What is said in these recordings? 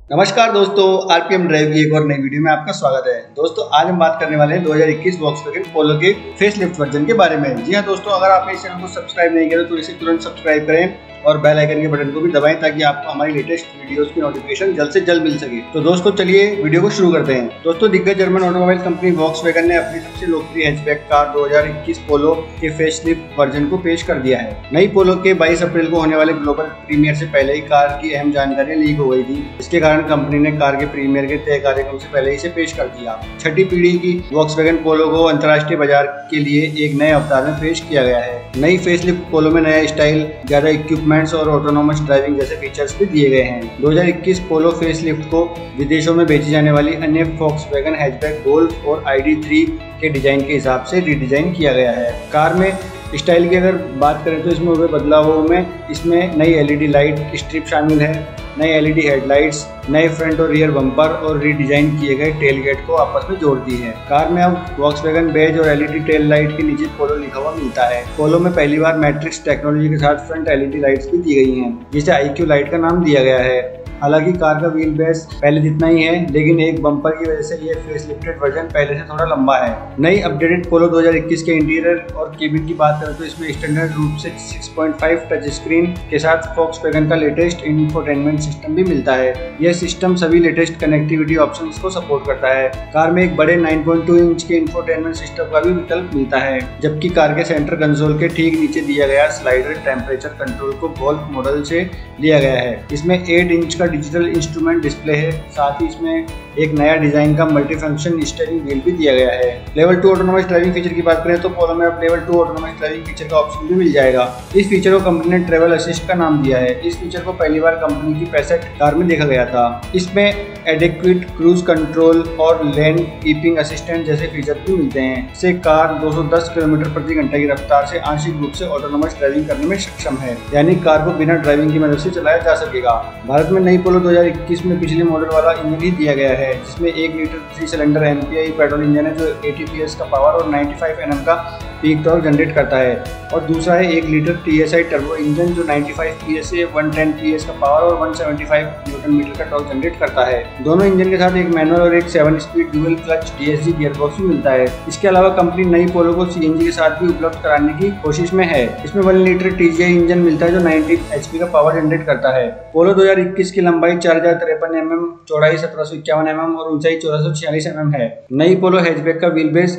नमस्कार दोस्तों, RPM drive की एक और नई वीडियो में आपका स्वागत है। दोस्तों आज हम बात करने वाले हैं 2021 वॉक्सवैगन पोलो के फेसलिफ्ट वर्जन के बारे में। जी हाँ दोस्तों, अगर आपने इस चैनल को सब्सक्राइब नहीं किया तो इसे तुरंत सब्सक्राइब करें और बेल आइकन के बटन को भी दबाएं ताकि आपको हमारी लेटेस्ट वीडियोस की नोटिफिकेशन जल्द से जल्द मिल सके। तो दोस्तों चलिए वीडियो को शुरू करते हैं। दोस्तों दिग्गज जर्मन ऑटोमोबाइल कंपनी वॉक्सवैगन ने अपनी सबसे लोकप्रिय हैचबैक कार 2021 पोलो के फेसलिफ्ट वर्जन को पेश कर दिया है। नई पोलो के 22 अप्रैल को होने वाले ग्लोबल प्रीमियर से पहले ही कार की अहम जानकारियां लीक हो गई थी। इसके कारण कंपनी ने कार के प्रीमियर के तय कार्यक्रम से पहले इसे पेश कर दिया। छठी पीढ़ी की वॉक्सवैगन पोलो को अंतर्राष्ट्रीय बाजार के लिए एक नए अवतार में पेश किया गया है। नई फेसलिफ्ट पोलो में नया स्टाइल, ज्यादा इक्विपमेंट्स और ऑटोनोमस ड्राइविंग जैसे फीचर्स भी दिए गए हैं। 2021 पोलो फेसलिफ्ट को विदेशों में बेची जाने वाली अन्य वॉक्सवैगन हैचबैक गोल्फ और ID3 के डिजाइन के हिसाब से रीडिजाइन किया गया है। कार में स्टाइल की अगर बात करें तो इसमें हुए बदलावों में इसमें नई LED लाइट स्ट्रिप शामिल है, नई LED हेडलाइट्स, नए फ्रंट और रियर बम्पर और रीडिजाइन किए गए टेल गेट को आपस में जोड़ दी है। कार में अब वॉक्सवैगन बेज और LED टेल लाइट के नीचे पोलो लिखा हुआ मिलता है। पोलो में पहली बार मैट्रिक्स टेक्नोलॉजी के साथ फ्रंट LED लाइट्स भी दी गई हैं, जिसे IQ लाइट का नाम दिया गया है। हालांकि कार का व्हील बेस पहले जितना ही है, लेकिन एक बम्पर की वजह से ये फेसलिफ्टेड वर्जन पहले से थोड़ा लंबा है। नई अपडेटेड पोलो 2021 के इंटीरियर और केबिन की बात करें तो इसमें स्टैंडर्ड रूप से 6.5 टच स्क्रीन के साथ वॉक्सवैगन का लेटेस्ट इंफोटेनमेंट सिस्टम भी मिलता है। यह सिस्टम सभी लेटेस्ट कनेक्टिविटी ऑप्शंस को सपोर्ट करता है। कार में एक बड़े 9.2 इंच के इंफोटेनमेंट सिस्टम का भी विकल्प मिलता है, जबकि कार के सेंटर कंसोल के ठीक नीचे दिया गया स्लाइडर टेम्परेचर कंट्रोल को गोल्फ मॉडल से लिया गया है। इसमें 8 इंच का डिजिटल इंस्ट्रूमेंट डिस्प्ले है, साथ ही इसमें एक नया डिजाइन का मल्टी फंक्शन स्टीयरिंग व्हील भी दिया गया है। लेवल 2 ऑटोनोमस ड्राइविंग फीचर की बात करें तो पोलो में अब लेवल 2 ऑटोनोमस ड्राइविंग फीचर का ऑप्शन भी मिल जाएगा। इस फीचर को कंपनी ने ट्रैवल असिस्ट का नाम दिया है। इस फीचर को पहली बार कंपनी की पैसेट कार में देखा गया था। इसमें एडेक्वेट क्रूज कंट्रोल और लेन कीपिंग असिस्टेंट जैसे फीचर भी मिलते हैं। इससे कार 210 किलोमीटर प्रति घंटा की रफ्तार से आंशिक रूप से ऑटोनोमस ड्राइविंग करने में सक्षम है, यानी कार को बिना ड्राइविंग की मदद से चलाया जा सकेगा। भारत में नई पोलो 2021 में पिछले मॉडल वाला इंजन ही दिया गया है, जिसमें 1 litre 3 cylinder MPI petrol engine है जो 80 PS का पावर और 95 Nm का पीक टॉर्क जनरेट करता है, और दूसरा है 1 लीटर TSI टर्बो इंजन जो 95 PS से 110 PS का पावर और 175 Nm का टॉर्क जनरेट करता है। दोनों इंजन के साथ एक मैनुअल और एक 7 speed dual clutch DSG gearbox भी मिलता है। इसके अलावा कंपनी नई पोलो को CNG के साथ भी उपलब्ध कराने की कोशिश में है। इसमें 1 लीटर TGI इंजन मिलता है जो 90 HP का पावर जनरेट करता है। पोलो 2021 की लंबाई 4053 mm, चौड़ाई 1751 mm और ऊंचाई 1446 mm है। नई पोलो हैचबैक का व्हील बेस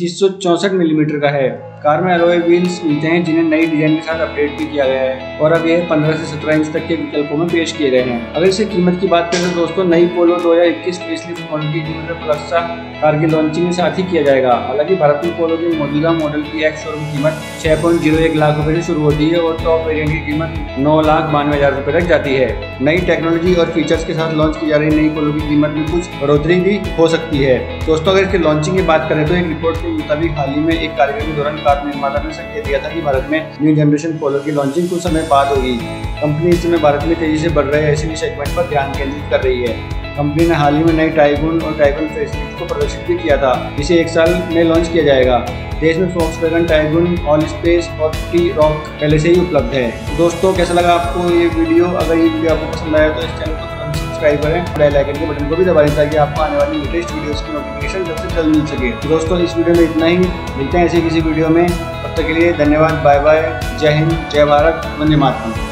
2564 मिलीमीटर का है। कार में अलॉय व्हील्स मिलते हैं जिन्हें नई डिजाइन के साथ अपडेट भी किया गया है, और अब यह 15 से 17 इंच तक के विकल्पों में पेश किए गए हैं। अगर इसकी कीमत की बात करें तो दोस्तों नई पोलो 2021 फेसलिफ्ट मॉडल की कीमत प्लस कार की लॉन्चिंग के साथ ही किया जाएगा। हालांकि भारत में पोलो की मौजूदा मॉडल की एक्स शोरूम कीमत 6.01 लाख रुपए से शुरू होती है और टॉप वेरिएंट की कीमत 9,92,000 रुपए तक जाती है। नई टेक्नोलॉजी और फीचर्स के साथ लॉन्च की जा रही नई पोलो की कीमत में कुछ बढ़ोतरी भी हो सकती है। दोस्तों अगर इसकी लॉन्चिंग की बात करें तो एक रिपोर्ट के मुताबिक हाल ही में एक कार्यक्रम के दौरान कार निर्माता ने संकेत दिया था कि भारत में न्यू जनरेशन पोलो की लॉन्चिंग कुछ समय बाद होगी। कंपनी इस समय भारत में तेजी से बढ़ रहे SUV सेगमेंट पर ध्यान केंद्रित कर रही है। कंपनी ने हाल ही में नई टाइगून और टाइगून फेसलिफ्ट को प्रदर्शित भी किया था, जिसे 1 साल में लॉन्च किया जाएगा। देश में वॉक्सवैगन टाइगून, ऑल स्पेस और T-Roc पहले से ही उपलब्ध है। दोस्तों कैसा लगा आपको ये वीडियो? अगर ये वीडियो आपको पसंद आया तो इस चैनल को तुरंत सब्सक्राइब करें, बेल आइकन के बटन को भी दबा दें ताकि आपको आने वाली लेटेस्ट वीडियोस की नोटिफिकेशन जल्द से जल्द मिल सके। दोस्तों इस वीडियो में इतना ही, मिलते हैं ऐसे किसी वीडियो में। तब तक के लिए धन्यवाद, बाय बाय, जय हिंद, जय भारत, वंदे मातरम।